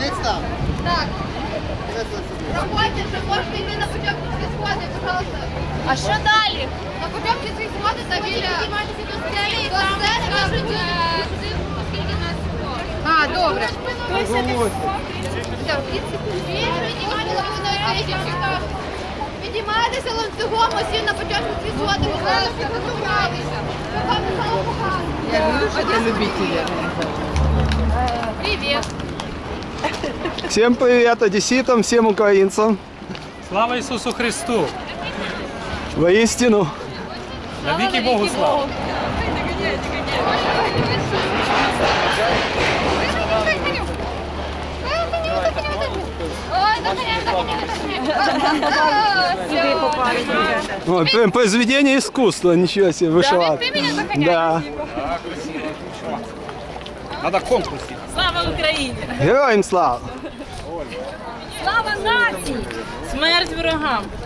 Так. Проходьте, вже можете йти на Потьомкінські сходи, пожалуйста. А що далі? На Потьомкінські сходи та біля... Піднімайтеся до сцени, і там кажуть, скільки нас сходить. А, добре. Піднімайтеся ланцюгом, усі на Потьомкінські сходи, будь ласка, підготувайтеся. Вам не стало погано. Я вижу, что это любители. Привіт. Всем привет одесситам, всем украинцам. Слава Ісусу Христу! Воистину. Навіки Богу слава! Ой, прям произведение искусства, ничего себе, вышла. Да. Надо конкурс. Слава Україні! Героям слава! Слава нації! Смерть ворогам!